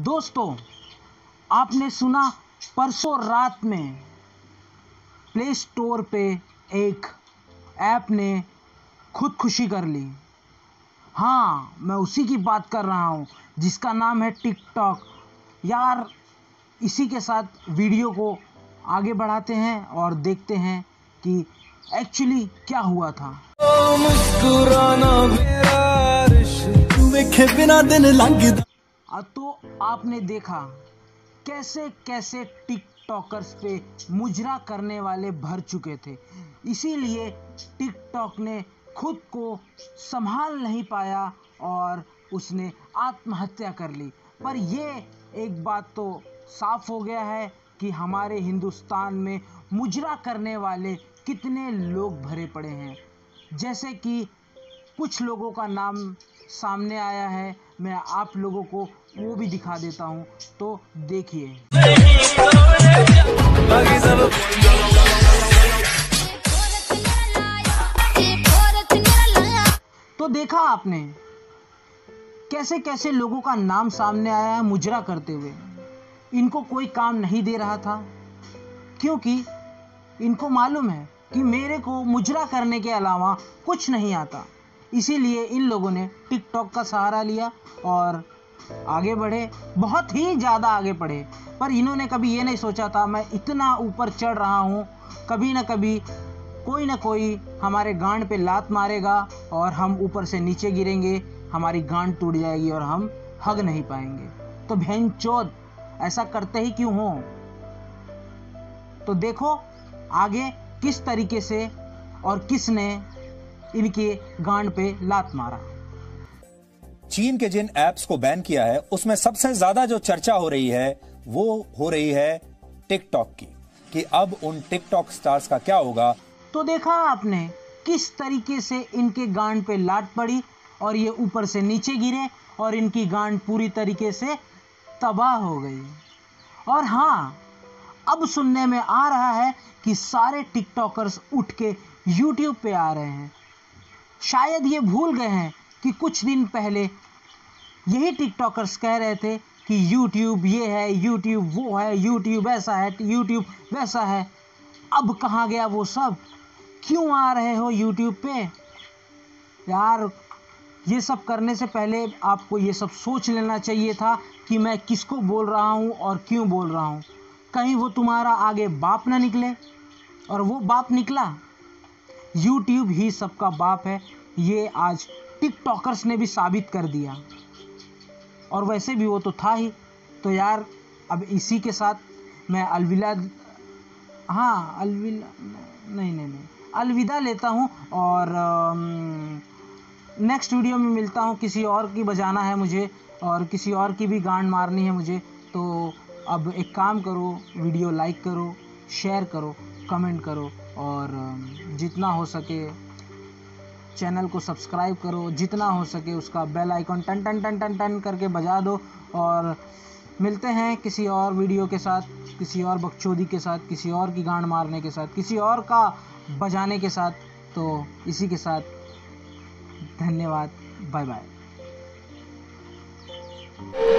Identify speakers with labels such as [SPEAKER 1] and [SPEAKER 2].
[SPEAKER 1] दोस्तों, आपने सुना परसों रात में प्ले स्टोर पे एक ऐप ने खुदकुशी कर ली। हाँ, मैं उसी की बात कर रहा हूँ जिसका नाम है टिकटॉक। यार, इसी के साथ वीडियो को आगे बढ़ाते हैं और देखते हैं कि एक्चुअली क्या हुआ था।
[SPEAKER 2] मुस्कुराना मेरा रिश्ता देखे बिना दिन लंघदा।
[SPEAKER 1] तो आपने देखा कैसे कैसे टिकटॉकर्स पे मुजरा करने वाले भर चुके थे। इसीलिए टिकटॉक ने खुद को संभाल नहीं पाया और उसने आत्महत्या कर ली। पर ये एक बात तो साफ हो गया है कि हमारे हिंदुस्तान में मुजरा करने वाले कितने लोग भरे पड़े हैं। जैसे कि कुछ लोगों का नाम सामने आया है, मैं आप लोगों को वो भी दिखा देता हूँ, तो देखिए। तो देखा आपने कैसे कैसे लोगों का नाम सामने आया है मुजरा करते हुए। इनको कोई काम नहीं दे रहा था, क्योंकि इनको मालूम है कि मेरे को मुजरा करने के अलावा कुछ नहीं आता। इसीलिए इन लोगों ने टिकटॉक का सहारा लिया और आगे बढ़े, बहुत ही ज़्यादा आगे बढ़े। पर इन्होंने कभी ये नहीं सोचा था मैं इतना ऊपर चढ़ रहा हूँ, कभी ना कभी कोई ना कोई हमारे गांड पे लात मारेगा और हम ऊपर से नीचे गिरेंगे, हमारी गांड टूट जाएगी और हम हग नहीं पाएंगे। तो भैंचोद, ऐसा करते ही क्यों हो। तो देखो आगे किस तरीके से और किसने इनके गांड पे लात मारा।
[SPEAKER 3] चीन के जिन ऐप्स को बैन किया है उसमें सबसे ज्यादा जो चर्चा हो रही है वो हो रही है टिकटॉक की, कि अब उन टिकटॉक स्टार्स का क्या होगा।
[SPEAKER 1] तो देखा आपने किस तरीके से इनके गांड पे लात पड़ी और ये ऊपर से नीचे गिरे और इनकी गांड पूरी तरीके से तबाह हो गई। और हाँ, अब सुनने में आ रहा है कि सारे टिकटॉकर्स उठ के यूट्यूब पे आ रहे हैं। शायद ये भूल गए हैं कि कुछ दिन पहले यही टिकटॉकर्स कह रहे थे कि यूट्यूब ये है, यूट्यूब वो है, यूट्यूब ऐसा है, यूट्यूब वैसा है। अब कहाँ गया वो सब? क्यों आ रहे हो यूट्यूब पे? यार, ये सब करने से पहले आपको ये सब सोच लेना चाहिए था कि मैं किसको बोल रहा हूँ और क्यों बोल रहा हूँ। कहीं वो तुम्हारा आगे बाप ना निकले। और वो बाप निकला। यूट्यूब ही सबका बाप है, ये आज टिकटॉकर्स ने भी साबित कर दिया। और वैसे भी वो तो था ही। तो यार, अब इसी के साथ मैं अलविदा लेता हूँ और नेक्स्ट वीडियो में मिलता हूँ। किसी और की बजाना है मुझे और किसी और की भी गांड मारनी है मुझे। तो अब एक काम करो, वीडियो लाइक करो, शेयर करो, कमेंट करो और जितना हो सके चैनल को सब्सक्राइब करो, जितना हो सके उसका बेल आइकन टन टन टन टन टन करके बजा दो। और मिलते हैं किसी और वीडियो के साथ, किसी और बकचोदी के साथ, किसी और की गांड मारने के साथ, किसी और का बजाने के साथ। तो इसी के साथ धन्यवाद, बाय बाय।